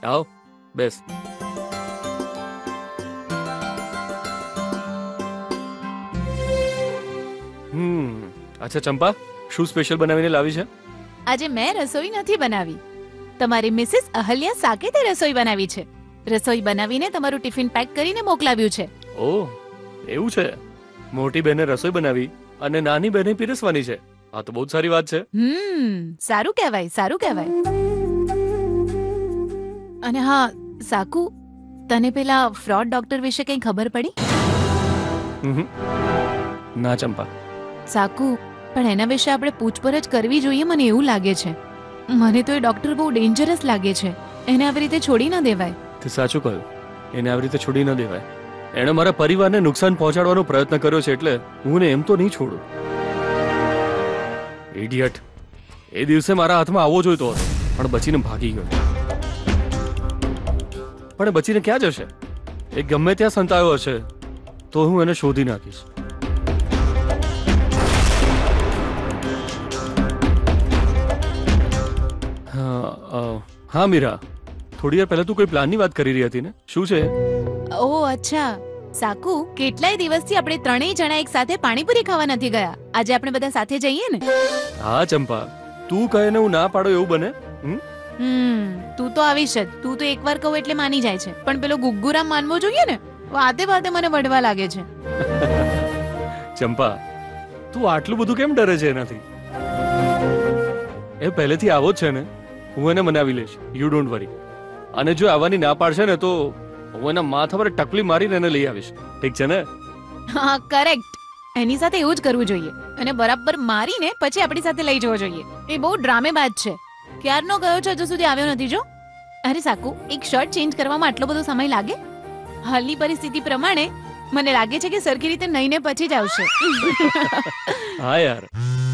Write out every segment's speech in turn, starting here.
આવ, બેસ. અચ્છા ચંપા, શું સ્પેશિયલ બનાવીને લાવી છે? આજે મેં રસોઈ નથી બનાવી, તમારી મિસિસ અહલ્યા સાકેતે રસોઈ બનાવી છે. રસોઈ બનાવીને તમારું ટિફિન પેક કરીને મોકલાવ્યું છે. ઓહ, એવું છે? મોટી બહેને રસોઈ બનાવી અને નાની બહેને પીરસવાની છે. આ તો બહુ જ સારી વાત છે. સારું કહેવાય, સારું કહેવાય. અને હા સાકુ, તને પેલા ફ્રોડ ડોક્ટર વિશે કંઈ ખબર પડી? ના ચંપા. સાકુ, પણ એના વિશે આપણે પૂછપરછ કરવી જોઈએ, મને એવું લાગે છે. મને તો એ ડોક્ટર બહુ ડેન્જરસ લાગે છે. એને આવી રીતે છોડી ન દેવાય. તે સાચું કહ્યું, એને આવી રીતે છોડી ન દેવાય. એણે મારા પરિવારને નુકસાન પહોંચાડવાનો પ્રયત્ન કર્યો છે, એટલે હું ને એમ તો નહીં છોડું. ઇડિયટ! એ દિવસે મારા હાથમાં આવવો જોઈતો હતો, પણ બચીને ભાગી ગયો. પણ એ બચીને ક્યાં જશે? એ ગમે ત્યાં સંતાયો હશે તો હું એને શોધી નાખીશ. હા મીરા, થોડી વાર પહેલા તું કોઈ પ્લાનની વાત કરી રહી હતી ને, શું છે? ઓહ અચ્છા સાકુ, કેટલાય દિવસથી આપણે ત્રણેય જણા એક સાથે પાણીપુરી ખાવા નથી ગયા. આજે આપણે બધા સાથે જઈએ ને? હા ચંપા, તું કહે ને હું ના પાડો એવું બને? તું તો આવીશ જ. તું તો એકવાર કહું એટલે માની જાય છે, પણ પેલો ગુગ્ગુરામ માનવો જોઈએ ને. વાતે વાતે મને વઢવા લાગે છે. ચંપા, તું આટલું બધું કેમ ડરે છે એનાથી? એ પહેલેથી આવો જ છે ને. હું એને મનાવી લઈશ, યુ ડોન્ટ વરી. અને જો આવવાની ના પાડશે ને તો હું એના માથા પર ટકલી મારીને એને લઈ આવીશ. ઠીક છે ને? હા કરેક્ટ. એની સાથે એવું જ કરવું જોઈએ, અને બરાબર મારીને પછી આપણી સાથે લઈ જવો જોઈએ. એ બહુ ડ્રામેબાજ છે. ક્યારનો ગયો છે, હજુ સુધી આવ્યો નથી. જો અરે સાકુ, એક શર્ટ ચેન્જ કરવામાં આટલો બધો સમય લાગે? હાલની પરિસ્થિતિ પ્રમાણે મને લાગે છે કે સરખી રીતે નહીને પછી જ આવશે. હા યાર.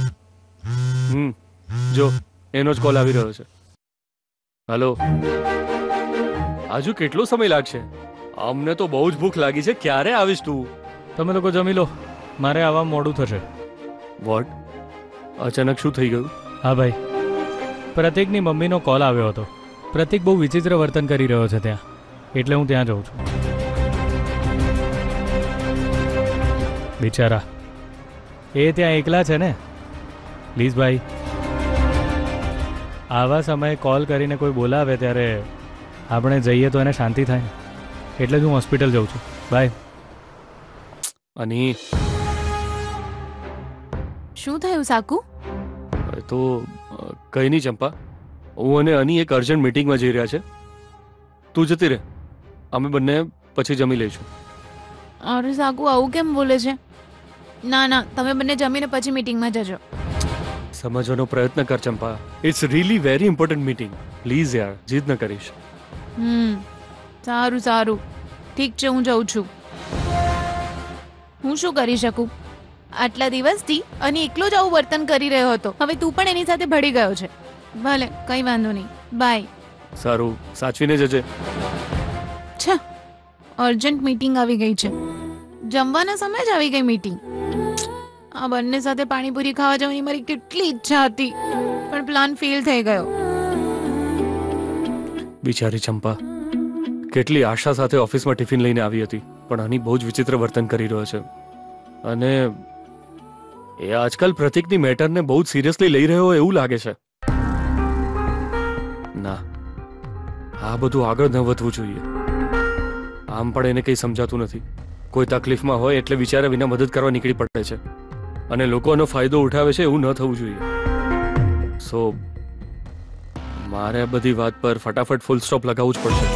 જો એનો જ કોલ આવી રહ્યો છે. હેલો. હજુ કેટલો સમય લાગશે? અમને તો બહુ જ ભૂખ લાગી છે. ક્યારે આવીશ તું? તમે લોકો જમી લો, મારે આવવા મોડું થશે. વોટ? અચાનક શું થઈ ગયું? હા ભાઈ, પ્રતીકની મમ્મીનો કોલ આવ્યો હતો. પ્રતીક બહુ વિચિત્ર વર્તન કરી રહ્યો છે ત્યાં, એટલે હું ત્યાં જઉં છું. બિચારા, એ ત્યાં એકલા છે ને. પ્લીઝ ભાઈ, આવા સમયે કોલ કરીને કોઈ બોલાવે ત્યારે આપણે જઈએ તો એને શાંતિ થાય ને. એટલે જ હું હોસ્પિટલ જઉં છું. બાય. અની, શું થયું સાકુ? તો કઈ નહીં ચંપા, હું અને અની એક અર્જન્ટ મીટિંગમાં જઈ રહ્યા છે. તું જતી રહે, અમે બંને પછી જમી લઈશું. અરે સાકુ, આવું કેમ બોલે છે? ના ના, તમે બંને જમીને પછી મીટિંગમાં જજો. સમજવાનો પ્રયત્ન કર Champa. It's really very important meeting. Please યાર, જીદ ન કરીશ. સારું સારું, ઠીક છે, હું જઉં છું. હું શું કરી શકું? આટલા દિવસથી અને એકલો જ આવું વર્તન કરી રહ્યો હતો. હવે તું પણ એની સાથે ભળી ગયો છે. ભલે, કઈ વાંધો નહીં. બાય. સારું, સાચવીને જજે. છા, અર્જન્ટ મીટિંગ આવી ગઈ છે. જમવાના સમય જ આવી ગઈ મીટિંગ. આ બંને સાથે પાણીપુરી ખાવા જવાની મારી કેટલી ઈચ્છા હતી, પણ પ્લાન ફેલ થઈ ગયો. બિચારી ચંપા, કેટલી આશા સાથે ઓફિસમાં ટિફિન લઈને આવી હતી, પણ આની બહુ જ વિચિત્ર વર્તન કરી રહ્યો છે. અને એ આજકાલ પ્રતીકની મેટરને બહુ જ સિરિયસલી લઈ રહ્યો હોય એવું લાગે છે. ના, આ બધું આગળ ન વધવું જોઈએ. આમ પણ એને કંઈ સમજાતું નથી. કોઈ તકલીફમાં હોય એટલે વિચાર્યા વિના મદદ કરવા નીકળી પડે છે, અને લોકોનો ફાયદો ઉઠાવે છે. એવું ન થવું જોઈએ. સો મારે આ બધી વાત પર ફટાફટ ફૂલ સ્ટોપ લગાવવું જ પડશે.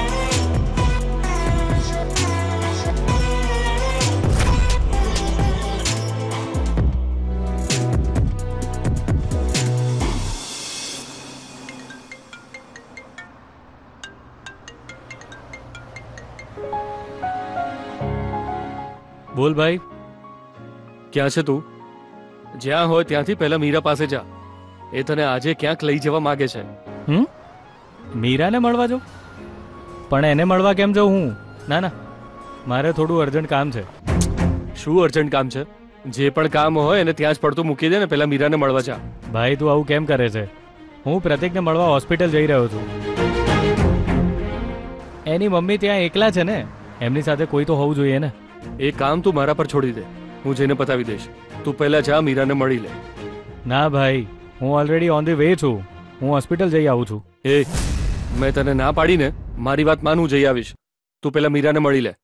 બોલ ભાઈ, ક્યાં છે તું? જ્યાં હોય ત્યાંથી પહેલા મીરા પાસે જા. એ તને આજે ક્યાંક લઈ જવા માંગે છે. મીરાને મળવા જાઉં? પણ એને મળવા કેમ જાઉં હું? ના ના, મારે થોડું અર્જન્ટ કામ છે. શું અર્જન્ટ કામ છે? જે પણ કામ હોય એને ત્યાં જ પડતું મૂકી દે ને, પહેલા મીરાને મળવા જા. ભાઈ તું આવું કેમ કરે છે? હું પ્રતીકને મળવા હોસ્પિટલ જઈ રહ્યો છું. એની મમ્મી ત્યાં એકલા છે ને, એમની સાથે કોઈ તો હોવું જોઈએ ને. એ કામ તું મારા પર છોડી દે, હું જઈને પતાવી દઈશ. તું પહેલા જા મીરાને મળી લે. ના ભાઈ, હું ઓલરેડી ઓન ધી વે છું. હું હોસ્પિટલ જઈ આવું છું. એ મેં તને ના પાડીને, મારી વાત માન, હું જઈ આવીશ. તું પહેલા મીરાને મળી લે.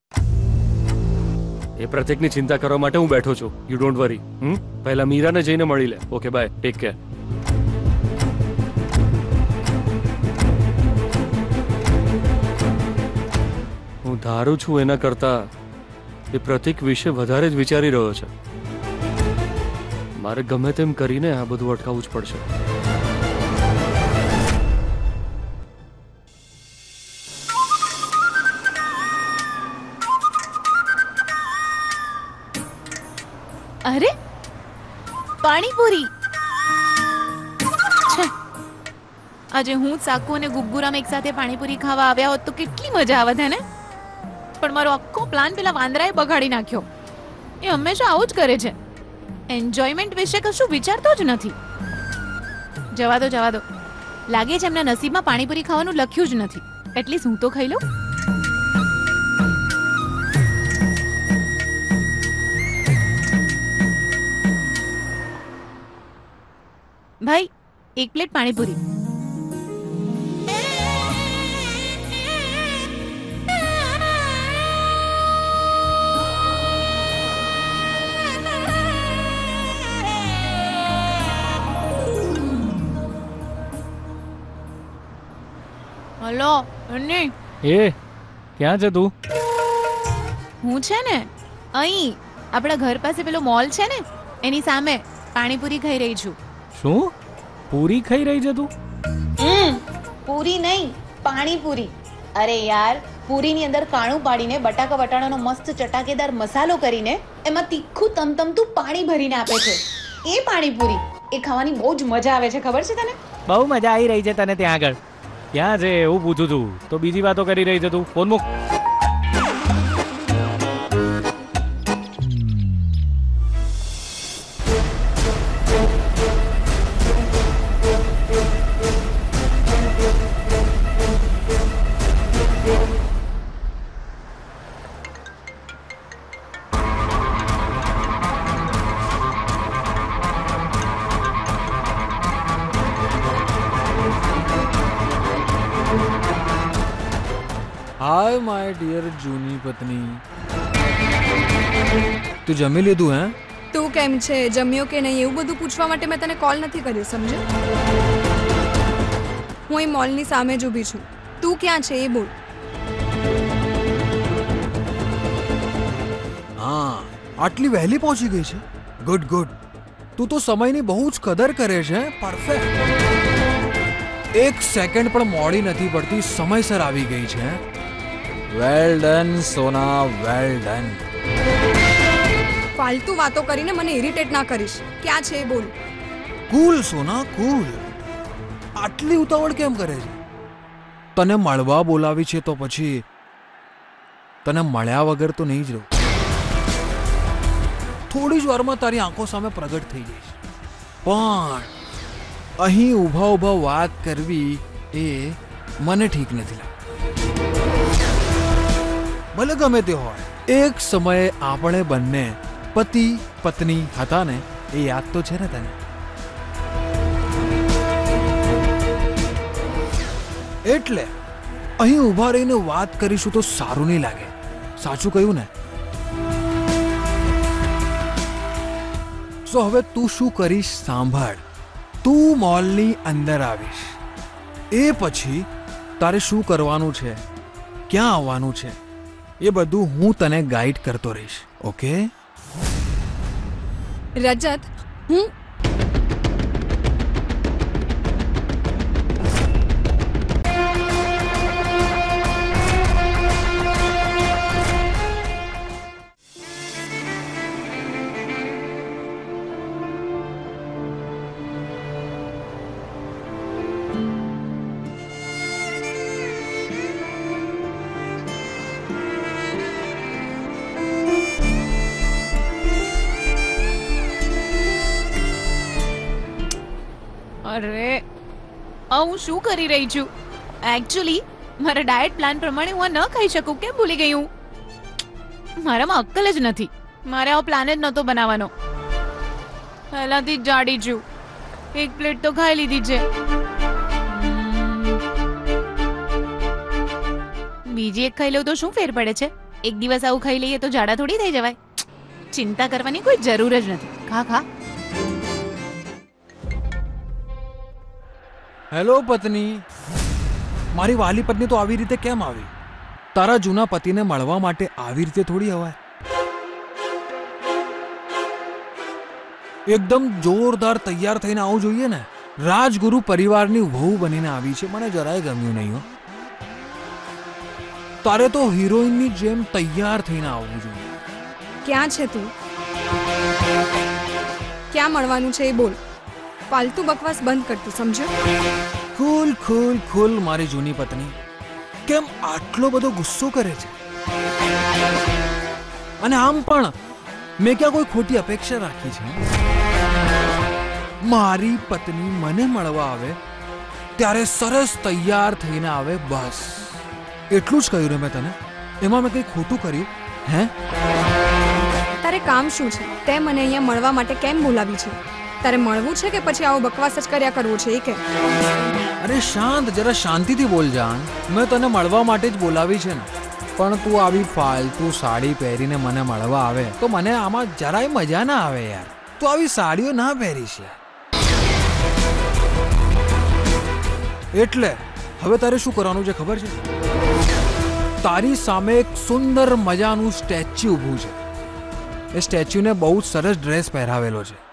એ પ્રત્યેકની ચિંતા કરવા માટે હું બેઠો છું. You don't worry. પહેલા મીરાને જઈને મળી લે. Okay bye, take care. હું ધારું છું એના કરતા એ પ્રતીક વિશે વધારે જ વિચારી રહ્યો છે. મારે ગમે તેમ કરીને આ બધું અટકાવવું જ પડશે. અરે પાણીપુરી છે. આજે હું સાકુ અને ગુગ્ગુરામ એક સાથે પાણીપુરી ખાવા આવ્યા હોત તો કેટલી મજા આવત હે ને. પણ મારો આખો પ્લાન પેલા વાંદરાએ બગાડી નાખ્યો. એ હંમેશા આવું જ કરે છે. એન્જોયમેન્ટ વિશે કશું વિચારતો જ નથી. જવા દો જવા દો. લાગે છે એમના નસીબમાં પાણીપુરી ખાવાનું લખ્યું જ નથી. એટલીસ્ટ હું તો ખાઈ લઉં. ભાઈ, એક પ્લેટ પાણીપુરી. હલો અન્ની, એ ક્યાં છે તું? હું છે ને અહીં આપણા ઘર પાસે પેલો મોલ છે ને એની સામે પાણીપુરી ખાઈ રહી છું. શું પૂરી ખાઈ રહી છે તું? પૂરી નહીં, પાણીપુરી. અરે યાર, પૂરીની અંદર કાણું પાડીને બટાકા વટાણાનો મસ્ત ચટાકેદાર મસાલો કરીને એમાં તીખું તમતમતું પાણી ભરીને આપે છે. એ પાણીપુરી, એ ખાવાની બહુ જ મજા આવે છે. ખબર છે તને? બહુ મજા આવી રહી છે તને ત્યાં આગળ. ક્યાં છે એવું પૂછું છું તો બીજી વાતો કરી રહી છે તું. ફોન મૂક. હાય માય ડિયર જૂની પત્ની, તું જમી લીધું હે? તું કેમ છે, જમ્યો કે નહીં એવું બધું પૂછવા માટે મેં તને કોલ નથી કર્યો, સમજે? હું એ મોલની સામે જ ઊભી છું. તું ક્યાં છે એ બોલ. હા, આટલી વહેલી પહોંચી ગઈ છે. Good good. તું તો સમયની બહુ જ કદર કરે છે. પરફેક્ટ. એક સેકન્ડ પણ મોડી નથી પડતી, સમયસર આવી ગઈ છે. Well done Sona, well done. ફાલતુ વાતો કરીને મને ઇરિટેટ ના કરીશ. ક્યાં છે એ બોલ. કૂલ સોના, કૂલ. આટલી ઉતાવળ કેમ કરે છે? તને મળવા બોલાવી છે તો પછી તને મળ્યા વગર તો નહીં જ રહું. થોડી જ વારમાં તારી આંખો સામે પ્રગટ થઈ જઈશ. પણ અહીં ઊભા ઊભા વાત કરવી એ મને ઠીક નથી લાગતું. ભલે ગમે તે હોય, એક સમયે આપણે બંને પતિ પત્ની હતા ને, એ યાદ તો છે ને તને? એટલે અહીં ઊભા રહીને વાત કરીશું તો સારું નહીં લાગે. સાચું કહ્યું ને? સો હવે તું શું કરીશ સાંભળ. તું મોલની અંદર આવીશ, એ પછી તારે શું કરવાનું છે, ક્યાં આવવાનું છે, એ બધું હું તને ગાઈડ કરતો રહીશ. ઓકે? રજત, હું અરે હું શું કરી રહી છું? એકચ્યુઅલી મારા ડાયટ પ્લાન પ્રમાણે હું આ ન ખાઈ શકું. કેમ ભૂલી ગઈ હું? મારામાં અક્કલ જ નથી. મારે આવો પ્લાન જ નહોતો બનાવવાનો. પહેલાથી જ જાડી છું. એક પ્લેટ તો ખાઈ લીધી છે. બીજી એક ખાઈ લઉં તો શું ફેર પડે છે? એક દિવસ આવું ખાઈ લઈએ તો જાડા થોડી થઈ જવાય. ચિંતા કરવાની કોઈ જરૂર જ નથી. ખા ખા. હેલો પત્ની, મારી વાલી પત્ની તો આવી રીતે કેમ આવી? તારા જૂના પતિને મળવા માટે આવી રીતે થોડી અવાય. એકદમ જોરદાર તૈયાર થઈને આવું જોઈએ ને. રાજગુરુ પરિવારની વહુ બનીને આવી છે, મને જરાય ગમ્યું નહીં હો. તારે તો હિરોઈનની જેમ તૈયાર થઈને આવવું જોઈએ. ક્યાં છે તું? ક્યાં મળવાનું છે એ બોલ. ફાલતુ બકવાસ બંધ કરતું, સમજ્યો? ખુલ ખુલ ખુલ મારી જૂની પત્ની, કેમ આટલો બધો ગુસ્સો કરે છે? અને આમ પણ મેં ક્યાં કોઈ ખોટી અપેક્ષા રાખી છે? મારી પત્ની મને મળવા આવે ત્યારે સરસ તૈયાર થઈને આવે, બસ એટલું જ કહ્યું રે મેં તને. એમાં મેં કંઈ ખોટું કર્યું? હે? તારે કામ શું છે? તે મને અહીંયા મળવા માટે કેમ બોલાવી છે? તારે મળવું છે કે પછી આવો બકવાસ જ કર્યા કરવો છે એ કે? અરે શાંત, જરા શાંતિથી બોલ જાન. મેં તને મળવા માટે જ બોલાવી છે ને. પણ તું આવી ફાલતુ સાડી પહેરીને મને મળવા આવે તો મને આમાં જરાય મજા ના આવે યાર. તું આવી સાડીઓ ના પહેરીશ યાર. એટલે હવે તારે શું કરવાનું છે ખબર છે? તારી સામે એક સુંદર મજાનું સ્ટેચ્યુ ઊભું છે. એ સ્ટેચ્યુને બહુ જ સરસ ડ્રેસ પહેરાવેલો છે.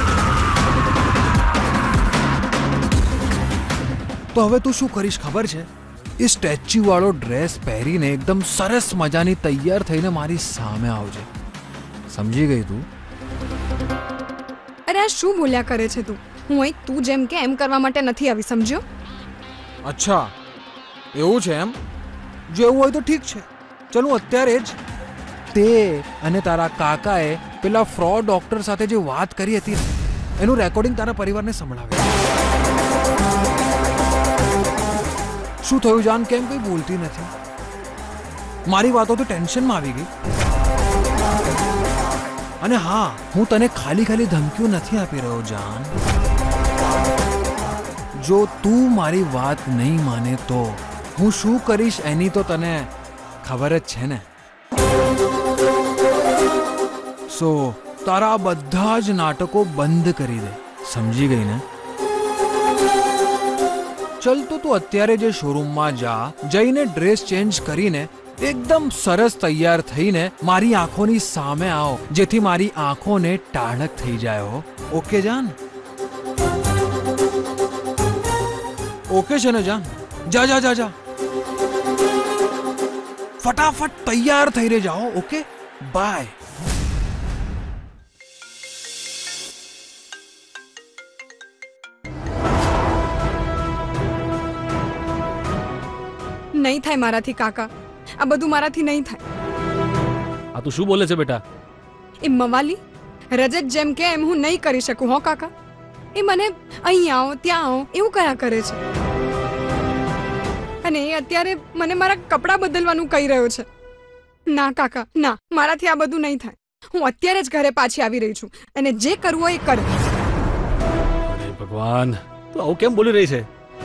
તો હવે તું શું કરીશ ખબર છે? એ સ્ટેચ્યુ વાળો ડ્રેસ પહેરીને એકદમ સરસ મજાની તૈયાર થઈને મારી સામે આવજે. સમજી ગઈ તું? અરે આ શું બોલ્યા કરે છે તું? હું અહીં તું જેમ કે એમ કરવા માટે નથી આવી, સમજ્યો? અચ્છા એવું છે એમ? જો એવું હોય તો ઠીક છે. ચાલ હું અત્યારે જ તે અને તારા કાકાએ પેલા ફ્રોડ ડોક્ટર સાથે જે વાત કરી હતી એનું રેકોર્ડિંગ તારા પરિવારને સંભળાવે. શું થયું જાન? કેમ કંઈ બોલતી નથી? મારી વાતો તો ટેન્શનમાં આવી ગઈ. અને હા, હું તને ખાલી ખાલી ધમકીઓ નથી આપી રહ્યો જાન. જો તું મારી વાત નહીં માને તો હું શું કરીશ એની તો તને ખબર જ છે ને. સો તારા બધા જ નાટકો બંધ કરી દે, સમજી ગઈ ને? ચલ તો તું અત્યારે જે શોરૂમમાં જા, જઈને ડ્રેસ ચેન્જ કરીને એકદમ સરસ તૈયાર થઈને મારી આંખોની સામે આવો, જેથી મારી આંખોને ટાઢક થઈ જાય હો. ઓકે જાન? ઓકે છે ને જાન? જા જા જા જા, ફટાફટ તૈયાર થઈ રે જાઓ. Okay, bye. નહીં થાય મારાથી કાકા, આ બધું મારાથી નહીં થાય. આ તું શું બોલે છે બેટા? એ મવાલી રજત જેમ કે એમ હું નહીં કરી શકું હો કાકા. એ મને અહીં આવો ત્યાં આવો એવું કયા કરે છે. અને એ અત્યારે મને મારા કપડાં બદલવાનું કહી રહ્યો છે. ના કાકા ના, મારાથી આ બધું નહીં થાય. હું અત્યારે જ ઘરે પાછી આવી રહી છું અને જે કરવું હોય એ કરે. અરે ભગવાન, તું આવું કેમ બોલી રહી છે?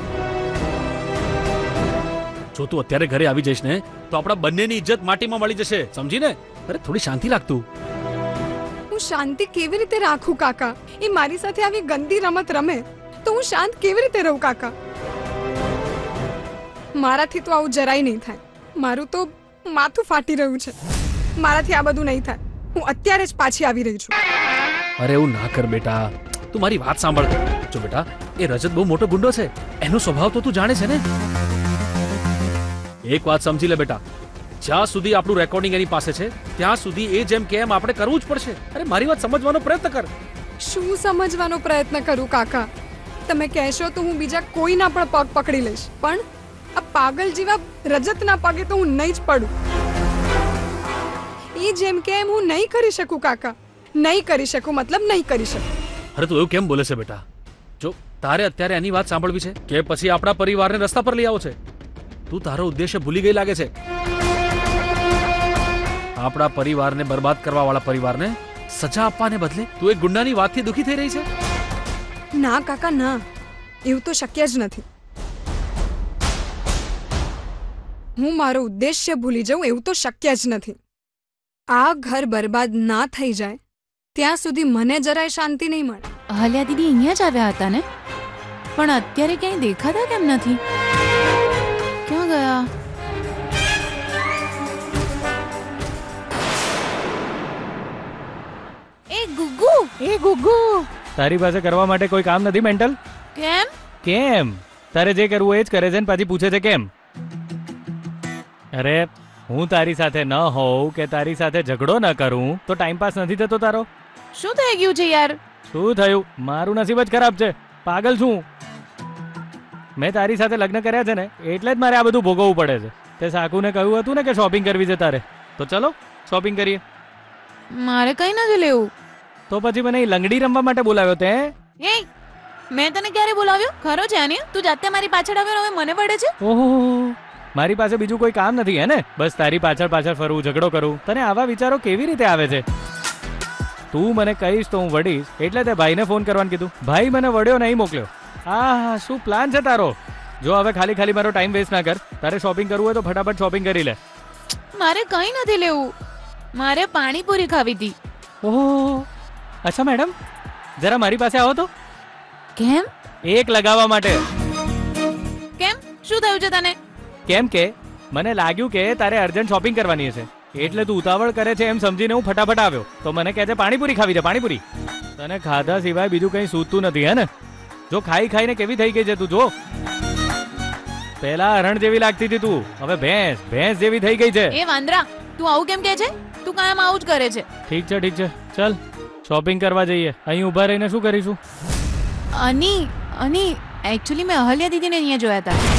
જો તું અત્યારે ઘરે આવી જઈશ ને તો આપણા બંનેની ઇજ્જત માટીમાં મળી જશે, સમજી ને? અરે થોડી શાંતિ રાખતું. હું શાંતિ કેવી રીતે રાખું કાકા? એ મારી સાથે આવી ગંદી રમત રમે તો હું શાંત કેવી રીતે રહું કાકા? મારાથી તો આવું જરાય નહીં થાય. મારું તો માથું ફાટી રહ્યું છે. મારાથી આ બધું નહીં થાય. હું અત્યારે જ પાછી આવી રહી છું. અરે એવું ના કર બેટા, તું મારી વાત સાંભળ. જો બેટા, એ રજત બહુ મોટો ગુંડો છે. એનો સ્વભાવ તો તું જાણે છે ને? એક વાત સમજી લે બેટા, જ્યાં સુધી આપણું રેકોર્ડિંગ એની પાસે છે ત્યાં સુધી એ જેમ કે એમ આપણે કરવું જ પડશે. અરે મારી વાત સમજવાનો પ્રયત્ન કર. શું સમજવાનો પ્રયત્ન કરું કાકા? તમે કહેશો તો હું બીજા કોઈના પણ પગ પકડી લઈશ, પણ આ પાગલ જેવા રજતના પગે તો હું નહીં જ પડું. એ જેમ કે એમ હું નહીં કરી શકું કાકા. નહીં કરી શકું મતલબ નહીં કરી શકું. અરે તું એવું કેમ બોલે છે બેટા? જો તારે અત્યારે એની વાત સાંભળવી છે કે પછી આપણા પરિવારને રસ્તા પર લઈ આવો છે? તું તારો ઉદ્દેશ્ય ભૂલી ગઈ લાગે છે. આપણા પરિવારને બરબાદ કરવા વાળા પરિવારને સજા આપવાને બદલે તું એક ગુંડાની વાતથી દુખી થઈ રહી છે. ના કાકા ના, એવું તો શક્ય જ નથી. હું મારો ઉદ્દેશ્ય ભૂલી જાઉં એવું તો શક્ય જ નથી. આ ઘર બરબાદ ના થઈ જાય ત્યાં સુધી મને જરાય શાંતિ નહીં મળે. અહલ્યા દીદી અહીંયા જ આવ્યા હતા ને, પણ અત્યારે ક્યાંય દેખાતા કેમ નથી? ક્યાં ગયા? એ ગુગ્ગુ તારી પાસે કરવા માટે કોઈ કામ નથી મેન્ટલ? કેમ? કેમ? તારે જે કરવું એ જ કરે છે ને પાછી પૂછે છે કેમ? અરે હું તારી સાથે ન હોઉં કે તારી સાથે ઝઘડો ન કરું તો ટાઈમ પાસ નથી થતો તારો? શું થઈ ગયું છે યાર? શું થયું? મારું નસીબ જ ખરાબ છે. પાગલ છું. મેં તારી સાથે લગ્ન કર્યા છે ને એટલે જ મારે આ બધું ભોગવવું પડે છે. તે સાકુને કહ્યું હતું ને કે શોપિંગ કરવી છે તારે, તો ચલો શોપિંગ કરીએ. મારે કઈ નથી લેવું. તો પછી મને લંગડી રમવા માટે બોલાવ્યો તે? એ મેં તને ક્યારે બોલાવ્યો? ખરો છે આની? તું જાતે મારી પાછળ આવ્યો ને હવે મને વળે છે? ઓહો, મારી પાસે બીજું કોઈ કામ નથી હે ને? બસ તારી પાછળ પાછળ ફરવું, ઝઘડો કરું. તને આવા વિચારો કેવી રીતે આવે છે? તું મને કહીશ તો હું વડીશ, એટલે તે ભાઈને ફોન કરવાનું કીધું. ભાઈ મને વડ્યો નહીં મોકલ્યો. આ શું પ્લાન છે તારો? જો હવે ખાલી ખાલી મારો ટાઈમ વેસ્ટ ના કર. તારે શોપિંગ કરવું હોય તો ફટાફટ શોપિંગ કરી લે. મારે કઈ નથી લેવું. મારે પાણીપુરી ખાવી હતી. ઓહો, અચ્છા મેડમ, જરા મારી પાસે આવો તો. કેમ? એક લગાવવા માટે. કેમ? શું થયું છે તને? કેમ કે મને લાગ્યું કે તારે અર્જન્ટ શોપિંગ કરવાની હશે, એટલે તું ઉતાવળ કરે છે એમ સમજીને હું ફટાફટ આવ્યો. તો મને કહે છે પાણીપુરી ખાવી છે, પાણીપુરી. તને ખાધા સિવાય બીજું કંઈ સૂતું નથી હે ને? જો ખાઈ ખાઈને કેવી થઈ ગઈ છે તું જો. પહેલા હરણ જેવી લાગતી હતી તું, હવે ભેંસ ભેંસ જેવી થઈ ગઈ છે. એ વાંદરા, તું આવું કેમ કહે છે? તું કાયમ આવું જ કરે છે. ઠીક છે ઠીક છે, ચાલ શોપિંગ કરવા જઈએ. અહીં ઊભા રહીને શું કરીશું? અની એકચ્યુઅલી મેં અહલ્યા દીદીને અહીંયા જોયા હતા.